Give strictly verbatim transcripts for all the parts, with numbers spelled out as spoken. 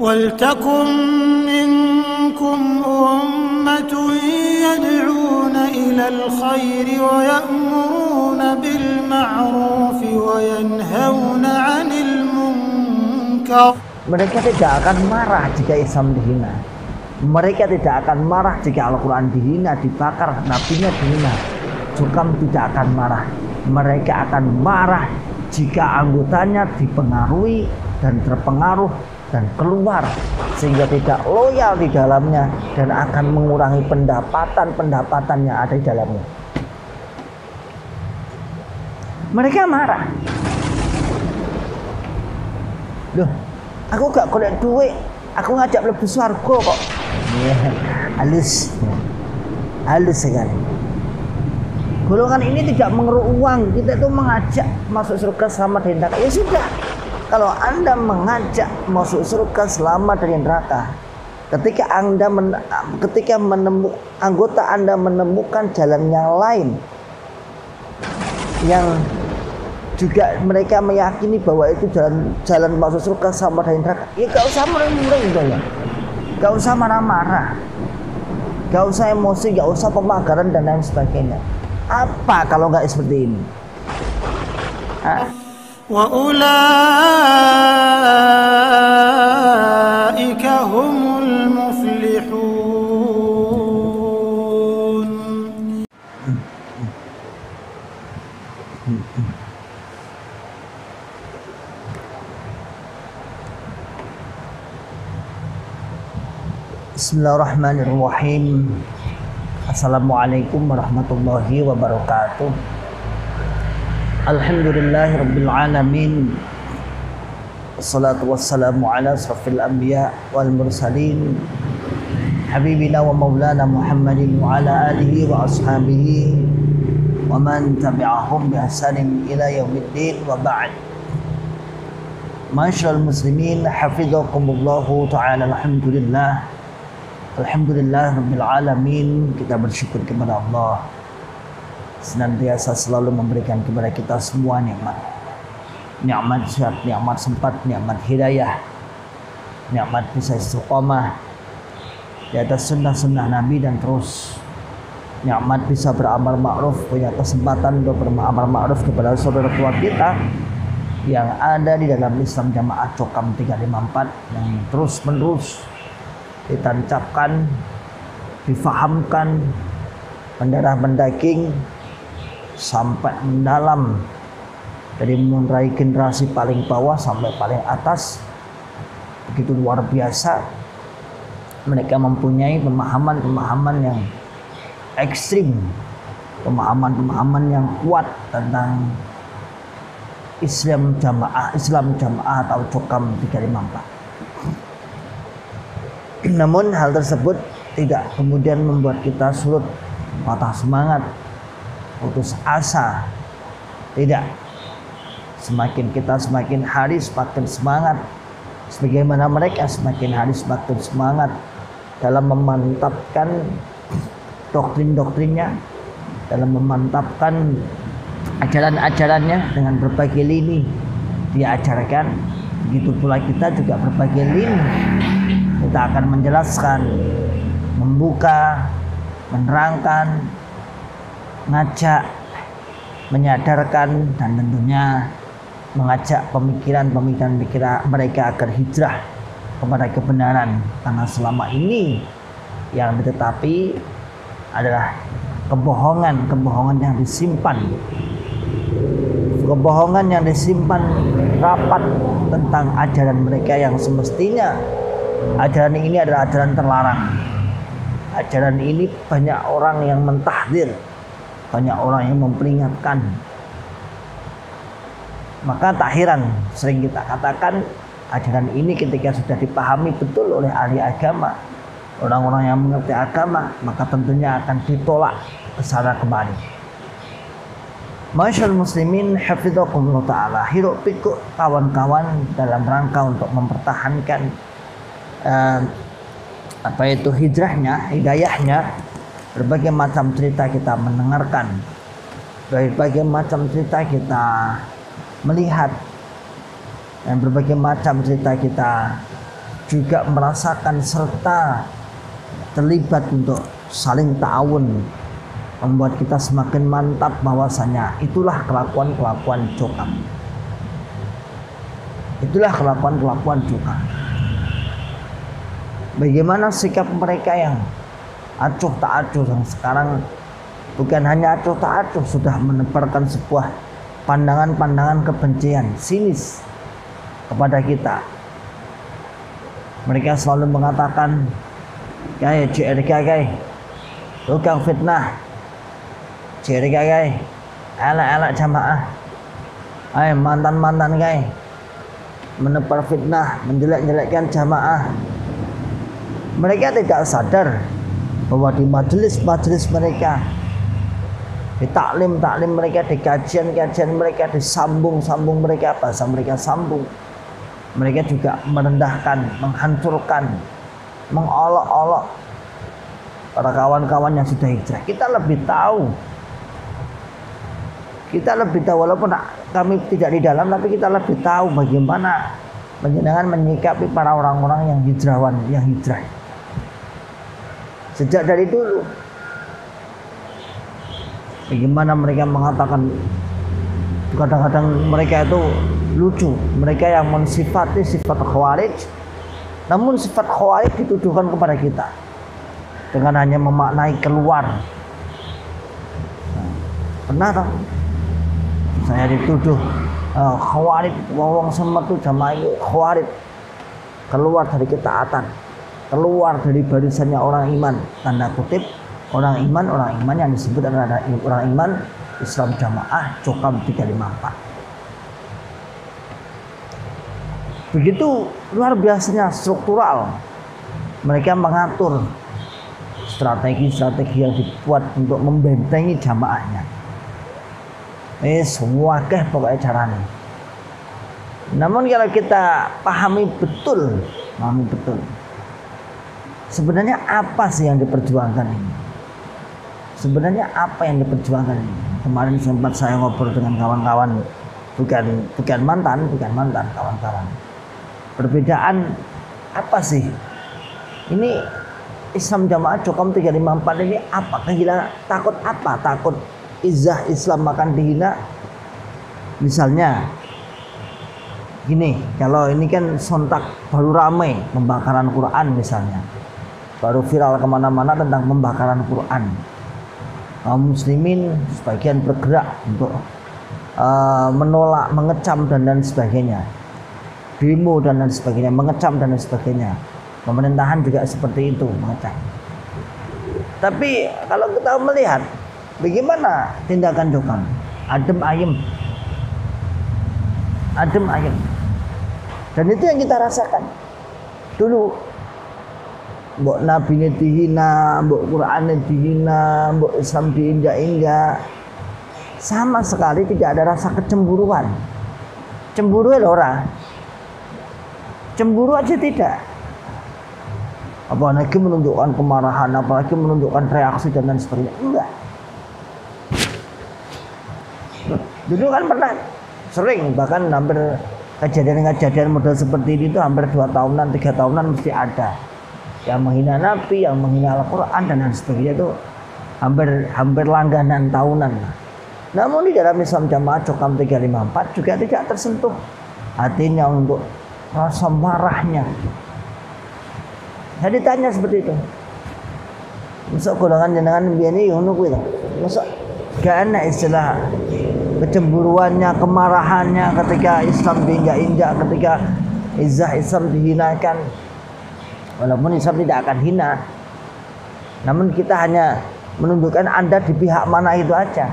وَلْتَكُنْ مِنْكُمْ أُمَّةٌ يَدْعُونَ إِلَى الْخَيْرِ وَيَأْمُرُونَ بِالْمَعْرُوفِ وَيَنْهَوْنَ عَنِ الْمُنْكَرِ. Mereka tidak akan marah jika Islam dihina. Mereka tidak akan marah jika Al-Quran dihina, dibakar, nabinya dihina. Cukam tidak akan marah. Mereka akan marah jika anggotanya dipengaruhi dan terpengaruh dan keluar sehingga tidak loyal di dalamnya dan akan mengurangi pendapatan-pendapatan yang ada di dalamnya. Mereka marah. Loh, aku gak golek duit, aku ngajak mlebu swarga kok. Ya, halus. Halus sekali. Golongan ini tidak mengeruk uang, kita itu mengajak masuk surga selamat dari neraka. Ya sudah. Kalau Anda mengajak masuk surga selamat dari neraka, ketika Anda men, ketika menemu, anggota Anda menemukan jalan yang lain yang juga mereka meyakini bahwa itu jalan jalan masuk surga selamat dari neraka, ya gak usah murung-murung ya. Gak usah marah-marah, gak usah emosi, gak usah pemagaran dan lain sebagainya. Apa kalau nggak seperti ini? Wa ulaika humul muflihun. Bismillahirrahmanirrahim. Assalamualaikum warahmatullahi wabarakatuh. Alhamdulillahirabbil alamin. Wassalatu wassalamu ala asrafil anbiya wal mursalin habibina wa maulana Muhammadin wa ala alihi wa ashabihi wa man tabi'ahum bi ihsanin ila yaumiddin wa ba'd. Ma'asyiral muslimin, hafizakumullahu ta'ala. Alhamdulillah. Alhamdulillah Rabbil Alamin. Kita bersyukur kepada Allah, senantiasa selalu memberikan kepada kita semua nikmat. Nikmat sehat, nikmat sempat, nikmat hidayah, nikmat bisa istiqomah di atas sunnah-sunnah Nabi, dan terus nikmat bisa beramal ma'ruf, punya kesempatan untuk beramal ma'ruf kepada saudara tua kita yang ada di dalam Islam Jamaah Cokam tiga lima empat yang terus menerus ditancapkan, difahamkan, mendarah mendaging sampai mendalam, dari mulai generasi paling bawah sampai paling atas. Begitu luar biasa mereka mempunyai pemahaman-pemahaman yang ekstrim, pemahaman-pemahaman yang kuat tentang Islam Jamaah, Islam Jamaah atau Cokam tiga lima empat. Namun hal tersebut tidak kemudian membuat kita surut, patah semangat, putus asa. Tidak. Semakin kita semakin hari semakin semangat, sebagaimana mereka semakin hari semakin semangat dalam memantapkan doktrin-doktrinnya, dalam memantapkan ajaran-ajarannya dengan berbagai lini diajarkan. Begitu pula kita juga berbagai lini kita akan menjelaskan, membuka, menerangkan, ngajak, menyadarkan, dan tentunya mengajak pemikiran-pemikiran mereka agar hijrah kepada kebenaran. Karena selama ini yang ditetapi adalah kebohongan-kebohongan yang disimpan, kebohongan yang disimpan rapat tentang ajaran mereka yang semestinya ajaran ini adalah ajaran terlarang. Ajaran ini banyak orang yang mentahdir, banyak orang yang memperingatkan. Maka tak heran sering kita katakan ajaran ini ketika sudah dipahami betul oleh ahli agama, orang-orang yang mengerti agama, maka tentunya akan ditolak ke sana kemari. Masyaallah muslimin, hafizakumullah ta'ala. Hiruk pikuk kawan-kawan dalam rangka untuk mempertahankan Uh, apa itu hijrahnya, hidayahnya. Berbagai macam cerita kita mendengarkan, berbagai macam cerita kita melihat, dan berbagai macam cerita kita juga merasakan serta terlibat untuk saling ta'awun, membuat kita semakin mantap bahwasanya itulah kelakuan-kelakuan cokam. Itulah kelakuan-kelakuan cokam. Bagaimana sikap mereka yang acuh tak acuh, yang sekarang bukan hanya acuh tak acuh, sudah menebarkan sebuah pandangan-pandangan kebencian, sinis kepada kita. Mereka selalu mengatakan, "Kai J R K kai, tukang fitnah. J R K kai, elak-elak jamaah. Ay mantan-mantan kai, menebar fitnah, menjelek-jelekkan jamaah." Mereka tidak sadar bahwa di majelis-majelis mereka, di taklim-taklim mereka, di kajian-kajian mereka, di sambung-sambung mereka, bahasa mereka sambung, mereka juga merendahkan, menghancurkan, mengolok-olok para kawan-kawan yang sudah hijrah. Kita lebih tahu, kita lebih tahu walaupun kami tidak di dalam, tapi kita lebih tahu bagaimana panjenengan menyikapi para orang-orang yang hijrawan, yang hijrah sejak dari dulu. Bagaimana mereka mengatakan, kadang-kadang mereka itu lucu, mereka yang mensifati sifat khawarij, namun sifat khawarij dituduhkan kepada kita dengan hanya memaknai keluar. Nah, pernah tak saya dituduh uh, khawarij, wong semetu jamaah itu khawarij, keluar dari ketaatan, keluar dari barisannya orang iman, tanda kutip orang iman, orang iman yang disebut adalah orang iman Islam Jamaah Cokam tiga lima empat. Begitu luar biasanya struktural mereka mengatur strategi-strategi yang dibuat untuk membentengi jamaahnya. Ini semua keh pokoknya caranya. Namun kalau kita pahami betul, pahami betul, sebenarnya apa sih yang diperjuangkan ini? Sebenarnya apa yang diperjuangkan ini? Kemarin sempat saya ngobrol dengan kawan-kawan, bukan bukan mantan, bukan mantan, kawan-kawan. Perbedaan apa sih? Ini Islam Jamaah Cokam tiga lima empat ini apa? Kehilangan, takut apa? Takut izah Islam makan dihina? Misalnya gini, kalau ini kan sontak baru ramai pembakaran Quran misalnya, baru viral kemana-mana tentang pembakaran Quran. Kaum muslimin sebagian bergerak untuk uh, menolak, mengecam dan lain sebagainya, demo dan lain sebagainya, mengecam dan lain sebagainya. Pemerintahan juga seperti itu, mengecam. Tapi kalau kita melihat bagaimana tindakan Cokam, adem ayem, adem ayem, dan itu yang kita rasakan dulu. Mbok Nabi ini dihina, mbok Quran ini dihina, mbok Islam diinjak-injak, sama sekali tidak ada rasa kecemburuan. Cemburu lho ora, cemburu aja tidak. Apalagi menunjukkan kemarahan, apalagi menunjukkan reaksi dan lain sebagainya, enggak. Dulu kan pernah sering, bahkan hampir kejadian-kejadian model seperti ini itu hampir dua tahunan, tiga tahunan mesti ada. Yang menghina Nabi, yang menghina Al-Quran dan lain sebagainya itu hampir hampir langganan tahunan. Namun di dalam Islam Jamaah Cokam tiga lima empat juga tidak tersentuh hatinya untuk rasa marahnya. Saya ditanya seperti itu, masa golongan jenengan biyen iki ngono kuwi lho. Masa gak enak istilah kecemburuannya, kemarahannya ketika Islam diinjak-injak, ketika izah Islam dihinakan. Walaupun Islam tidak akan hina, namun kita hanya menunjukkan Anda di pihak mana itu aja.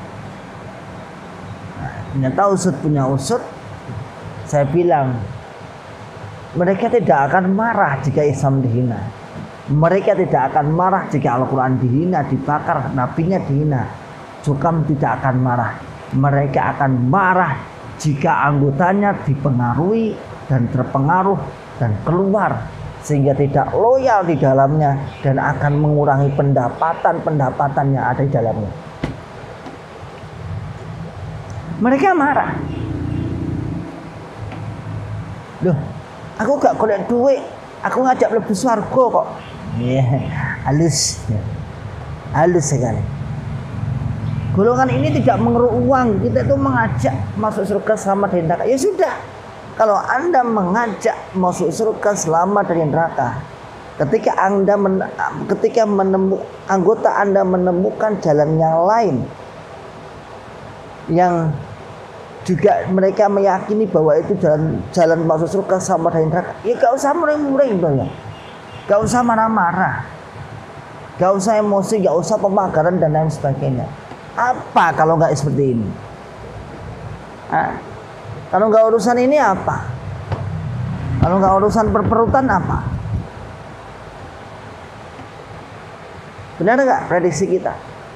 Nah, ternyata usut punya usut. Saya bilang, mereka tidak akan marah jika Islam dihina. Mereka tidak akan marah jika Al-Quran dihina, dibakar, nabinya dihina. Cokam tidak akan marah. Mereka akan marah jika anggotanya dipengaruhi dan terpengaruh dan keluar, sehingga tidak loyal di dalamnya dan akan mengurangi pendapatan-pendapatan yang ada di dalamnya. Mereka marah. Loh, aku gak golek duit, Aku ngajak mlebu swarga kok. Iya, halus. Halus sekali. Golongan ini tidak mengeruk uang, kita itu mengajak masuk surga selamat dari neraka. Ya sudah, kalau Anda mengajak masuk surga selamat dari neraka, ketika Anda men, ketika menemu, anggota Anda menemukan jalan yang lain, yang juga mereka meyakini bahwa itu jalan jalan masuk surga sama dari neraka, ya gak usah muring-muring ya, gak usah marah-marah, gak usah emosi, gak usah pemagaran dan lain sebagainya. Apa kalau nggak seperti ini? Hah? Kalau nggak urusan ini apa? Kalau nggak urusan perperutan apa? Benar nggak prediksi kita?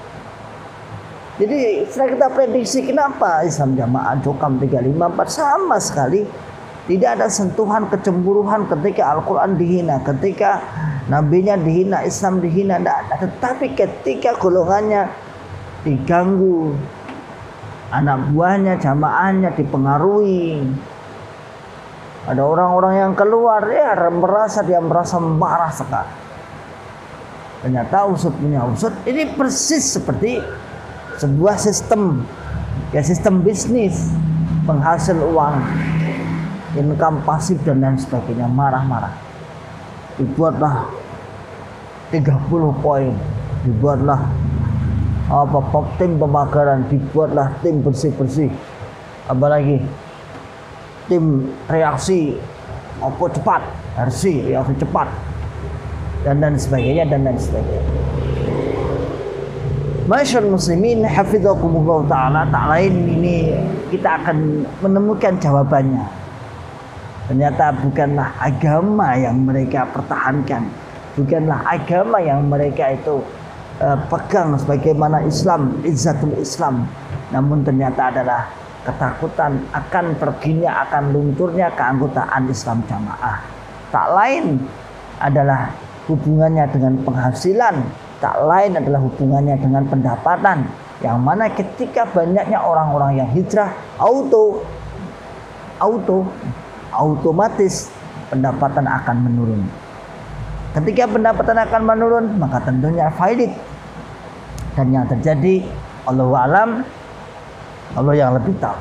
Jadi setelah kita prediksi, kenapa Islam Jamaah Jokam tiga lima empat sama sekali tidak ada sentuhan kecemburuan ketika Al-Quran dihina, ketika nabinya dihina, Islam dihina, tidak ada. Tetapi ketika golongannya diganggu, anak buahnya, jamaahnya dipengaruhi, ada orang-orang yang keluar, ya merasa dia merasa marah sekali. Ternyata usut punya usut, ini persis seperti sebuah sistem, ya sistem bisnis, penghasil uang, income pasif dan lain sebagainya. Marah-marah, dibuatlah tiga puluh poin, dibuatlah apa pop tim pemagaran, dibuatlah tim bersih-bersih, apalagi tim reaksi apa cepat, reaksi reaksi cepat dan lain sebagainya dan lain sebagainya. Masyaallah muslimin hafizakumullah taala, tak lain ini kita akan menemukan jawabannya. Ternyata bukanlah agama yang mereka pertahankan, bukanlah agama yang mereka itu uh, pegang sebagaimana Islam, izzatul Islam, namun ternyata adalah ketakutan akan perginya, akan lunturnya keanggotaan Islam Jamaah. Tak lain adalah hubungannya dengan penghasilan, tak lain adalah hubungannya dengan pendapatan, yang mana ketika banyaknya orang-orang yang hijrah, auto auto otomatis pendapatan akan menurun. Ketika pendapatan akan menurun, maka tentunya valid, dan yang terjadi Allahu a'lam, Allah yang lebih tahu.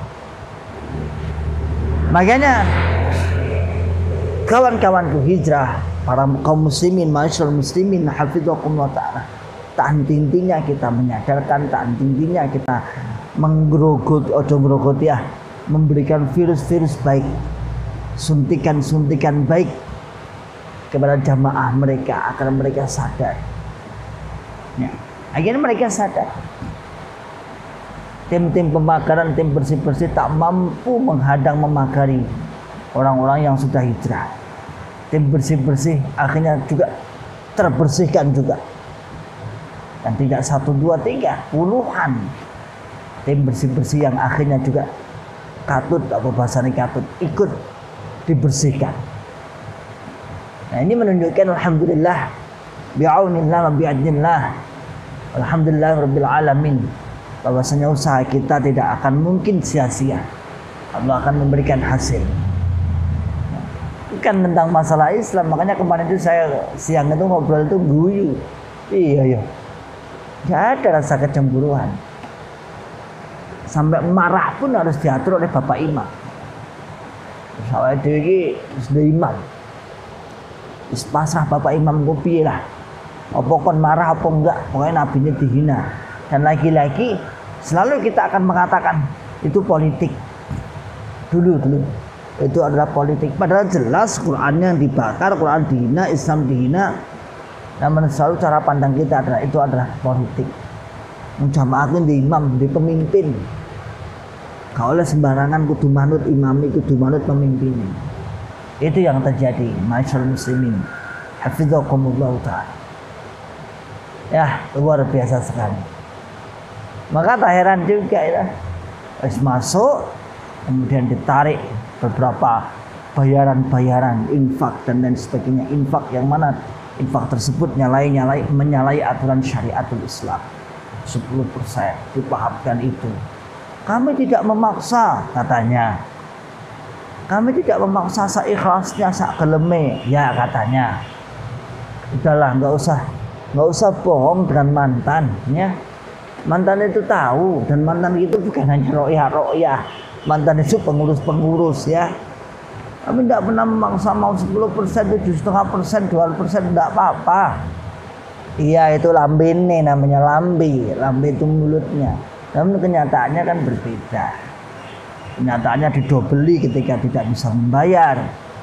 Makanya kawan-kawanku hijrah, para kaum muslimin, masyaallah muslimin hafizakumullah taala, tak henti-hentinya kita menyadarkan, tak henti-hentinya kita menggerogoti, ojo ngrogoti ya, memberikan virus-virus baik, suntikan-suntikan baik kepada jamaah mereka agar mereka sadar. Ya, akhirnya mereka sadar. Tim-tim pemagaran, tim bersih-bersih tak mampu menghadang memagari orang-orang yang sudah hijrah. Tim bersih-bersih akhirnya juga terbersihkan juga, dan tidak satu dua tiga, puluhan tim bersih-bersih yang akhirnya juga katut, apa bahasanya katut, ikut dibersihkan. Nah, ini menunjukkan alhamdulillah bi'aunillah wa bi'adnillah, alhamdulillah rabbil alamin, bahwasanya usaha kita tidak akan mungkin sia-sia. Allah akan memberikan hasil. Bukan tentang masalah Islam, makanya kemarin itu saya siang itu ngobrol itu guyu. Iya ya, nggak ada rasa kecemburuan. Sampai marah pun harus diatur oleh Bapak Imam. Saya dewi sudah imam, pasrah Bapak Imam kopi lah. Apa kon marah apa enggak, pokoknya nabinya dihina. Dan lagi-lagi selalu kita akan mengatakan itu politik. Dulu dulu itu adalah politik. Padahal jelas Qurannya yang dibakar, Quran dihina, Islam dihina. Namun selalu cara pandang kita adalah itu adalah politik. Jamaah itu di imam, di pemimpin. Kalau oleh sembarangan kudu manut imami, kudu manut pemimpin. Itu yang terjadi, masyaallah muslimin hafizakumullah ta'ala. Ya, luar biasa sekali. Maka tak heran juga ya, harus masuk kemudian ditarik beberapa bayaran-bayaran infak dan lain sebagainya. Infak yang mana infak tersebut nyalai-nyalai menyalai aturan syariatul Islam. sepuluh persen dipahamkan itu. Kami tidak memaksa katanya. Kami tidak memaksa seikhlasnya sak geleme, ya katanya. Udahlah, nggak usah nggak usah bohong dengan mantan, ya. Mantan itu tahu, dan mantan itu bukan hanya royah royah, mantan itu pengurus-pengurus, ya. Kami tidak pernah memaksa mau sepuluh persen, tujuh koma lima persen, dua persen, tidak apa-apa. Iya, itu lambe ini namanya lambe, lambe itu mulutnya. Namun kenyataannya kan berbeda. Kenyataannya didobeli ketika tidak bisa membayar.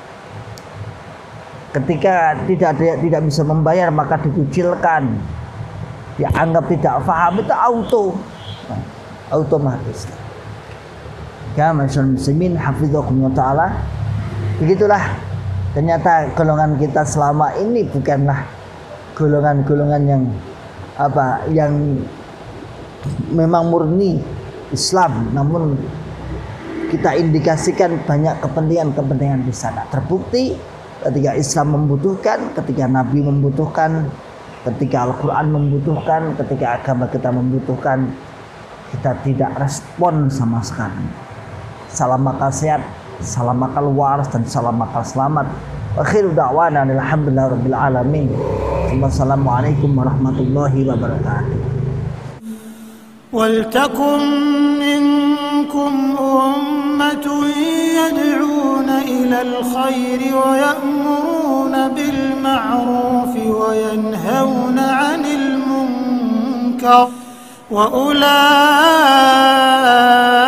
Ketika tidak tidak bisa membayar maka dikucilkan. Dianggap tidak paham, itu auto. Nah, otomatis. Ya, masyaallah muslimin hafizakumullah taala. Begitulah ternyata golongan kita selama ini bukanlah golongan-golongan yang apa yang memang murni Islam, namun kita indikasikan banyak kepentingan-kepentingan di sana. Terbukti ketika Islam membutuhkan, ketika Nabi membutuhkan, ketika Al-Quran membutuhkan, ketika agama kita membutuhkan, kita tidak respon sama sekali. Salam akal sehat, salam akal waras, dan salam akal selamat. Akhiru da'wana alhamdulillah rabbil alamin. Wassalamualaikum warahmatullahi wabarakatuh. ولتكن منكم أمة يدعون إلى الخير ويأمرون بالمعروف وينهون عن المنكر وأولئك